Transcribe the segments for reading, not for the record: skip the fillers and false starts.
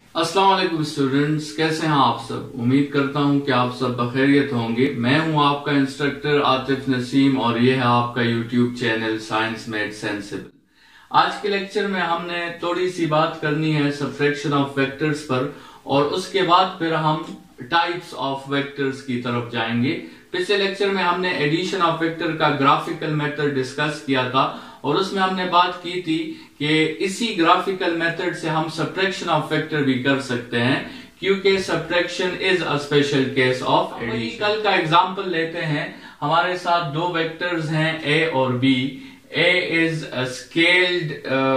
अस्सलाम वालेकुम स्टूडेंट्स, कैसे हैं आप सब। उम्मीद करता हूं कि आप सब बखैरियत होंगे। मैं हूं आपका इंस्ट्रक्टर आतिफ नसीम और यह है आपका YouTube channel science made sensible. आज के लेक्चर में हमने थोड़ी सी बात करनी है सब्ट्रैक्शन ऑफ वेक्टर्स पर, और उसके बाद फिर हम टाइप्स ऑफ वेक्टर्स की तरफ जाएंगे। पिछले लेक्चर में हमने एडिशन ऑफ वेक्टर का ग्राफिकल मेथड डिस्कस किया था और उसमें हमने बात की थी कि इसी ग्राफिकल मेथड से हम सब्ट्रैक्शन ऑफ वेक्टर भी कर सकते हैं, क्योंकि subtraction is a special case of addition. कल का एग्जांपल लेते हैं। हमारे साथ दो वेक्टर्स हैं a और b। a is scaled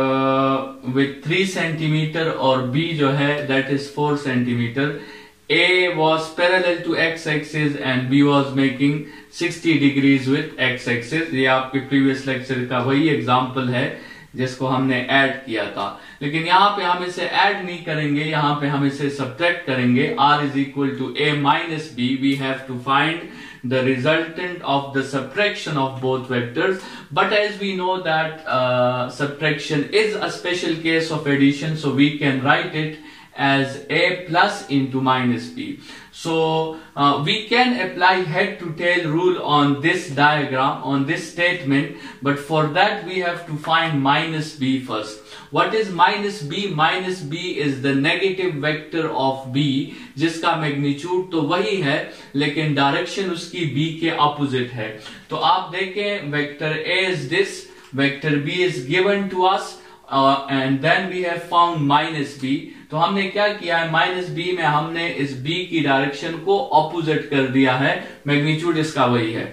with 3 centimeter और b जो है that is 4 centimeter। a was parallel to x-axis and b was making 60 degrees with x-axis। ये आपके प्रीवियस लेक्चर का वही एग्जांपल है जिसको हमने ऐड किया था, लेकिन यहाँ पे हम इसे ऐड नहीं करेंगे, यहाँ पे हम इसे सब्ट्रैक्ट करेंगे। r is equal to a minus b। we have to find the resultant of the subtraction of both vectors, but as we know that subtraction is a special case of addition, so we can write it as a plus into minus b. So we can apply head to tail rule on this diagram, on this statement, but for that we have to find minus b first. What is minus b? Minus b is the negative vector of b, जिसका magnitude तो वही है लेकिन direction उसकी b के opposite है। तो आप देखें, vector a is this, vector b is given to us and then we have found minus b। तो हमने क्या किया है, माइनस बी में हमने इस b की डायरेक्शन को ऑपोजिट कर दिया है, मैग्नीट्यूड इसका वही है।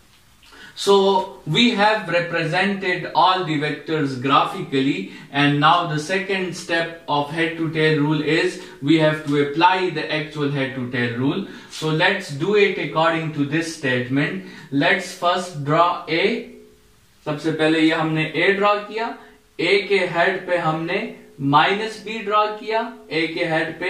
So we have represented all the vectors graphically, and now the second step of head to tail rule is we have to apply the actual head to tail rule. So let's do it according to this statement. Let's first draw a। सबसे पहले ये हमने a draw किया, a के head पे हमने minus B draw किया, a के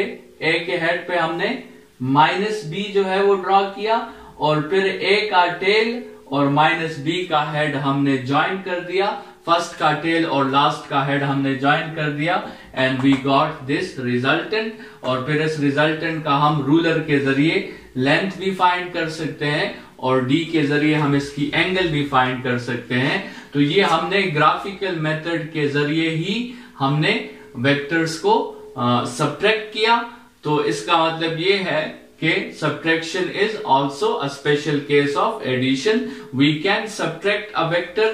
हेड पे हमने माइनस बी जो है वो ड्रॉ किया, और फिर a का टेल और माइनस बी का हेड हमने ज्वाइन कर दिया। फर्स्ट का टेल और लास्ट का हेड हमने ज्वाइन कर दिया and we got this resultant. और फिर इस रिजल्टेंट का हम रूलर के जरिए लेंथ भी फाइंड कर सकते हैं और डी के जरिए हम इसकी एंगल भी फाइंड कर सकते हैं। तो ये हमने ग्राफिकल मेथड के जरिए ही हमने वेक्टर्स को सब्ट्रैक्ट किया। तो इसका मतलब ये है कि subtraction is also a special case of addition. We can subtract a vector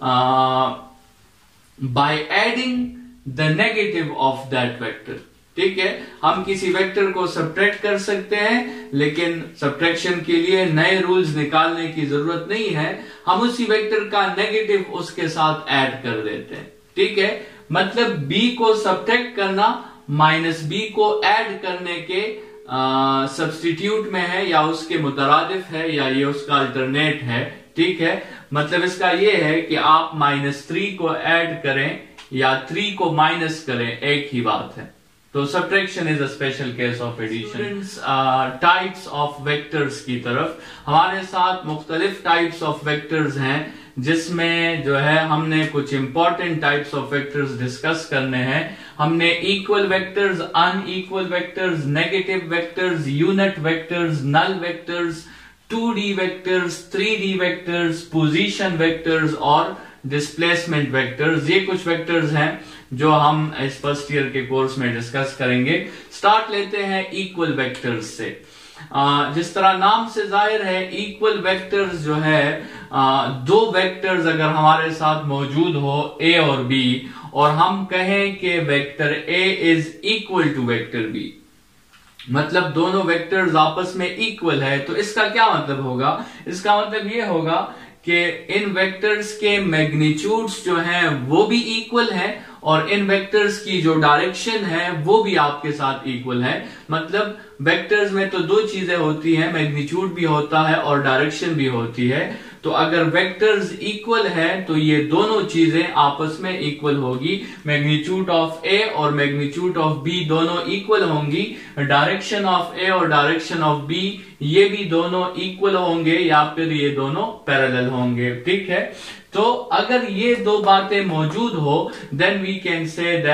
by adding the negative of that vector। ठीक है, हम किसी वेक्टर को सब्ट्रैक्ट कर सकते हैं, लेकिन सब्ट्रैक्शन के लिए नए रूल्स निकालने की जरूरत नहीं है। हम उसी वेक्टर का नेगेटिव उसके साथ ऐड कर देते हैं। ठीक है, मतलब b को सब्ट्रैक्ट करना माइनस b को ऐड करने के सब्स्टिट्यूट में है, या उसके मुतरादिफ है, या ये उसका अल्टरनेट है। ठीक है, मतलब इसका ये है कि आप -3 को ऐड करें या 3 को माइनस करें, एक ही बात है। तो subtraction is a special case of addition. Types of vectors की तरफ हमारे साथ मुख्तलिफ टाइप्स ऑफ वेक्टर्स हैं, जिसमें जो है हमने कुछ important types of vectors discuss करने हैं। हमने equal vectors, unequal vectors, negative vectors, unit vectors, null vectors, 2D vectors, 3D vectors, position vectors और डिस्प्लेसमेंट वेक्टर्स, ये कुछ वेक्टर्स हैं जो हम इस फर्स्ट ईयर के कोर्स में डिस्कस करेंगे। स्टार्ट लेते हैं इक्वल वेक्टर्स से। जिस तरह नाम से जाहिर है, इक्वल वेक्टर्स जो है, दो वेक्टर्स अगर हमारे साथ मौजूद हो a और b, और हम कहें कि vector a is equal to vector b, मतलब दोनों वेक्टर्स आपस में इक्वल है, तो इसका क्या मतलब होगा? इसका मतलब ये होगा कि इन वेक्टर्स के मैग्नीट्यूड्स जो हैं वो भी इक्वल है, और इन वेक्टर्स की जो डायरेक्शन है वो भी आपके साथ इक्वल है। मतलब वेक्टर्स में तो दो चीजें होती हैं, मैग्नीट्यूड भी होता है और डायरेक्शन भी होती है। तो अगर वेक्टर्स इक्वल है तो ये दोनों चीजें आपस में इक्वल होगी। मैग्नीट्यूड ऑफ ए और मैग्नीट्यूड ऑफ बी दोनों इक्वल होंगी। डायरेक्शन ऑफ ए और डायरेक्शन ऑफ बी ये भी दोनों इक्वल होंगे, या फिर ये दोनों पैरेलल होंगे। ठीक है, तो अगर ये दो बातें मौजूद हो, then we can say that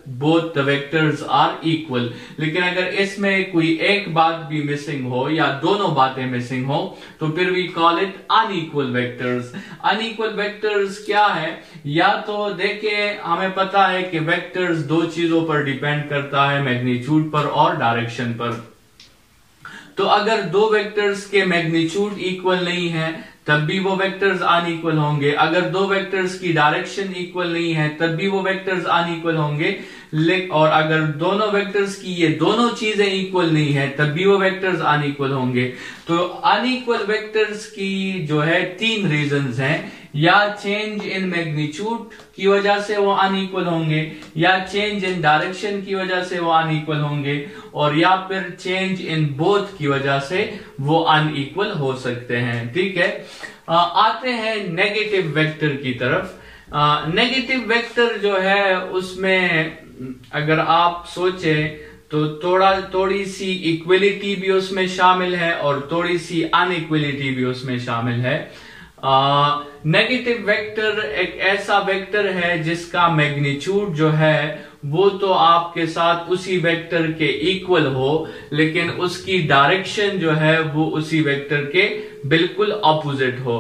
both the vectors are equal. लेकिन अगर इसमें कोई एक बात भी मिसिंग हो या दोनों बातें मिसिंग हो तो फिर we call it unequal vectors. Unequal vectors क्या है? या तो देखिए, हमें पता है कि वेक्टर्स दो चीजों पर डिपेंड करता है, मैग्नीट्यूड पर और डायरेक्शन पर। तो अगर दो वेक्टर्स के मैग्नीट्यूड इक्वल नहीं है तब भी वो वेक्टर्स अनइक्वल होंगे। अगर दो वेक्टर्स की डायरेक्शन इक्वल नहीं है तब भी वो वेक्टर्स अनइक्वल होंगे। और अगर दोनों वेक्टर्स की ये दोनों चीजें इक्वल नहीं है तब भी वो वेक्टर्स अनइक्वल होंगे। तो अनइक्वल वेक्टर्स की जो है तीन रीजंस हैं, या चेंज इन मैग्नीट्यूड की वजह से वो अनइक्वल होंगे, या चेंज इन डायरेक्शन की वजह से वो अनइक्वल होंगे, और या फिर चेंज इन बोथ की वजह से वो अनइक्वल हो सकते हैं। ठीक है, आते हैं नेगेटिव वेक्टर की तरफ। नेगेटिव वेक्टर जो है उसमें अगर आप सोचें तो थोड़ी सी इक्वलिटी भी उसमें शामिल है और थोड़ी सी अनइक्वलिटी भी उसमें शामिल है। नेगेटिव वेक्टर एक ऐसा वेक्टर है जिसका मैग्नीट्यूड जो है वो तो आपके साथ उसी वेक्टर के इक्वल हो, लेकिन उसकी डायरेक्शन जो है वो उसी वेक्टर के बिल्कुल ऑपोजिट हो।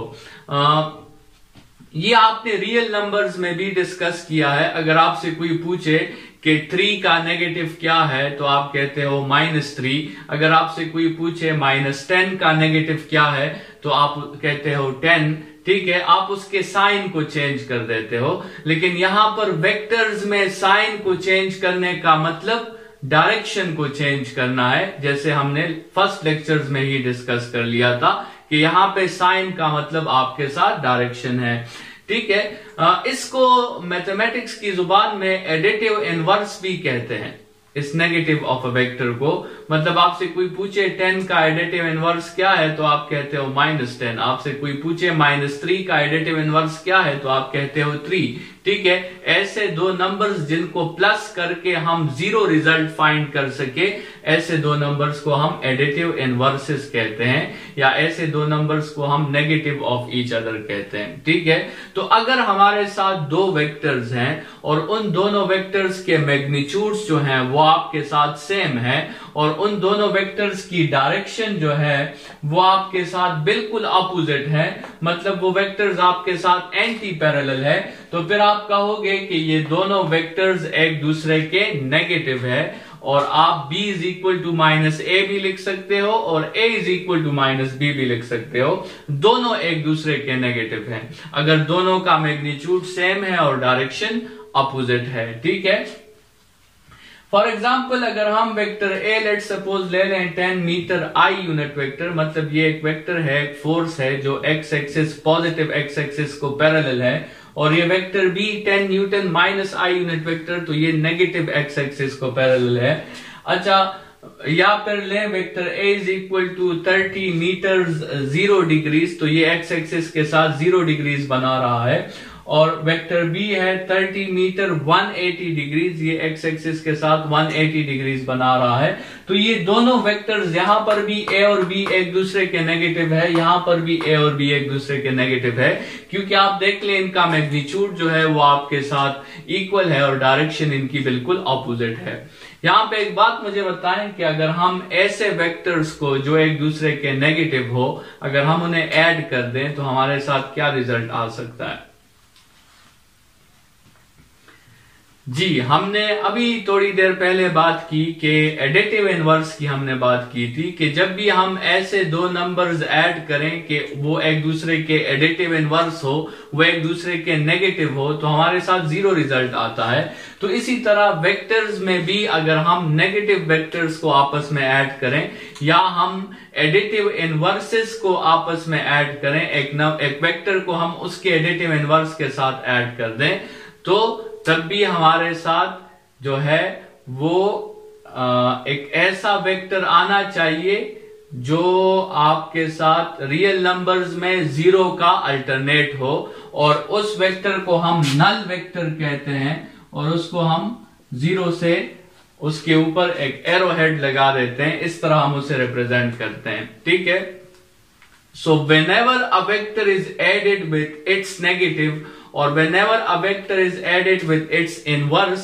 ये आपने रियल नंबर्स में भी डिस्कस किया है। अगर आपसे कोई पूछे कि 3 का नेगेटिव क्या है तो आप कहते हो -3। अगर आपसे कोई पूछे -10 का नेगेटिव क्या है तो आप कहते हो 10। ठीक है, आप उसके साइन को चेंज कर देते हो। लेकिन यहां पर वेक्टर्स में साइन को चेंज करने का मतलब डायरेक्शन को चेंज करना है, जैसे हमने फर्स्ट लेक्चर्स में ही डिस्कस कर लिया था कि यहां पे साइन का मतलब आपके साथ डायरेक्शन है। ठीक है, इसको मैथमेटिक्स की जुबान में एडिटिव इनवर्स भी कहते हैं, इस नेगेटिव ऑफ अ वेक्टर को। मतलब आपसे कोई पूछे 10 का एडिटिव इनवर्स क्या है तो आप कहते हो -10। आपसे कोई पूछे -3 का एडिटिव इनवर्स क्या है तो आप कहते हो 3। ठीक है, ऐसे दो नंबर्स जिनको प्लस करके हम 0 रिजल्ट फाइंड कर सके, ऐसे दो नंबर्स को हम एडिटिव इनवर्सेस कहते हैं, या ऐसे दो नंबर्स को हम नेगेटिव ऑफ ईच अदर कहते हैं। ठीक है, तो अगर हमारे साथ दो वेक्टर्स हैं और उन दोनों वेक्टर्स के मैग्नीट्यूड्स जो हैं वो आपके साथ सेम है और उन दोनों वेक्टर्स की डायरेक्शन जो है वो आपके साथ बिल्कुल अपोजिट है, मतलब वो वेक्टर्स आपके साथ एंटी पैरेलल है, तो फिर आप कहोगे कि ये दोनों वेक्टर्स एक दूसरे के नेगेटिव है। और आप b is equal to -a भी लिख सकते हो और a is equal to -b भी लिख सकते हो। दोनों एक दूसरे के नेगेटिव हैं अगर दोनों का मैग्नीट्यूड सेम है और डायरेक्शन अपोजिट है। ठीक है, फॉर एग्जाम्पल अगर हम वेक्टर a लेट सपोज ले लें 10 मीटर I यूनिट वेक्टर, मतलब ये एक वेक्टर है, एक फोर्स है जो x axis positive x axis को पैरेलल है, और ये vector b 10 newton -I unit vector, तो ये नेगेटिव x एक्सिस को पैरेलल है। अच्छा, या फिर let vector a is equal to 30 metre 0 degrees, तो ये x एक्सिस के साथ 0 डिग्रीज बना रहा है, और वेक्टर b है 30 मीटर 180 डिग्रीज, ये x एक्सिस के साथ 180 डिग्रीज बना रहा है। तो ये दोनों वेक्टर्स यहां पर भी a और b एक दूसरे के नेगेटिव है, यहां पर भी a और b एक दूसरे के नेगेटिव है, क्योंकि आप देख लें इनका मैग्नीट्यूड जो है वो आपके साथ इक्वल है और डायरेक्शन इनकी बिल्कुल ऑपोजिट है। यहां पे एक बात मुझे बताएं कि अगर हम ऐसे वेक्टर्स को जो एक दूसरे के नेगेटिव हो, अगर हम उन्हें ऐड कर दें तो हमारे साथ क्या रिजल्ट आ सकता है। जी, हमने अभी थोड़ी देर पहले बात की कि एडिटिव इनवर्स की हमने बात की थी कि जब भी हम ऐसे दो नंबर्स ऐड करें कि वो एक दूसरे के एडिटिव इनवर्स हो, वो एक दूसरे के नेगेटिव हो, तो हमारे साथ 0 रिजल्ट आता है। तो इसी तरह वेक्टर्स में भी अगर हम नेगेटिव वेक्टर्स को आपस में ऐड करें या हम एडिटिव इनवर्सेस को आपस में ऐड करें, एक वेक्टर को हम उसके एडिटिव इनवर्स के साथ ऐड कर दें, तो तब भी हमारे साथ जो है वो एक ऐसा वेक्टर आना चाहिए जो आपके साथ रियल नंबर्स में 0 का अल्टरनेट हो, और उस वेक्टर को हम नल वेक्टर कहते हैं, और उसको हम 0 से उसके ऊपर एक एरो हेड लगा देते हैं, इस तरह हम उसे रिप्रेजेंट करते हैं। ठीक है, so whenever a vector is added with its negative or whenever a vector is added with its inverse,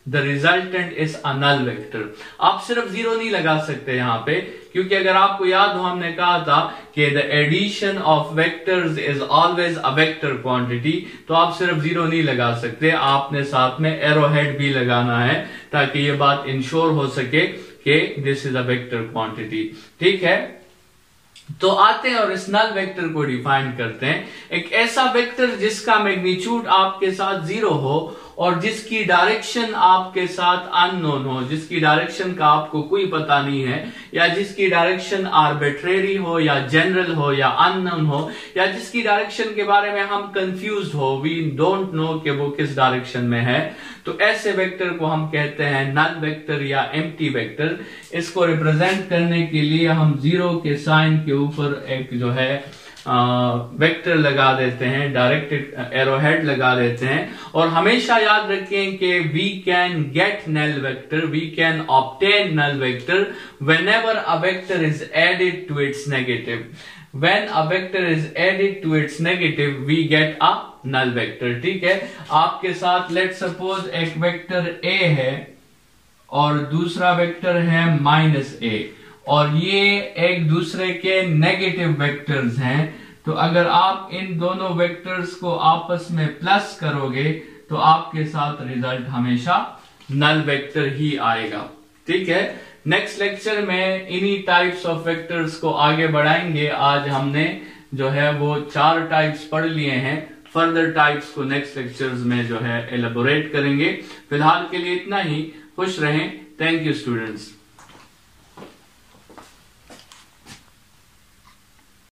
the resultant is a null vector. आप सिर्फ जीरो नहीं लगा सकते यहाँ पे, क्योंकि अगर आपको याद हो हमने कहा था कि the addition of vectors is always a vector quantity, तो आप सिर्फ जीरो नहीं लगा सकते, आपने साथ में एरो हेड भी लगाना है ताकि ये बात इंश्योर हो सके कि this is a vector quantity. ठीक है, तो आते हैं और इस नल वेक्टर को डिफाइन करते हैं। एक ऐसा वेक्टर जिसका मैग्नीट्यूड आपके साथ जीरो हो और जिसकी डायरेक्शन आपके साथ अननोन हो, जिसकी डायरेक्शन का आपको कोई पता नहीं है, या जिसकी डायरेक्शन आर्बिट्रेरी हो या जनरल हो या अननोन हो, या जिसकी डायरेक्शन के बारे में हम कंफ्यूज हो, वी डोंट नो कि वो किस डायरेक्शन में है, तो ऐसे वेक्टर को हम कहते हैं नल वेक्टर या एम्प्टी वेक्टर। इसको रिप्रेजेंट करने के लिए हम जीरो के साइन के ऊपर एक जो है वेक्टर लगा देते हैं, डायरेक्टेड एरोहेड लगा देते हैं, और हमेशा याद रखें कि we can get null vector, we can obtain null vector whenever a vector is added to its negative. When a vector is added to its negative, we get a null vector। ठीक है, आपके साथ let's suppose एक vector a है और दूसरा vector है -a, और ये एक दूसरे के नेगेटिव वेक्टर्स हैं, तो अगर आप इन दोनों वेक्टर्स को आपस में प्लस करोगे तो आपके साथ रिजल्ट हमेशा नल वेक्टर ही आएगा। ठीक है, नेक्स्ट लेक्चर में इन्हीं टाइप्स ऑफ वेक्टर्स को आगे बढ़ाएंगे। आज हमने जो है वो 4 टाइप्स पढ़ लिए हैं, फर्दर टाइप्स को नेक्स्ट लेक्चर्स में जो है एलेबोरेट करेंगे। फिलहाल के लिए इतना ही, खुश रहें। Thank you students.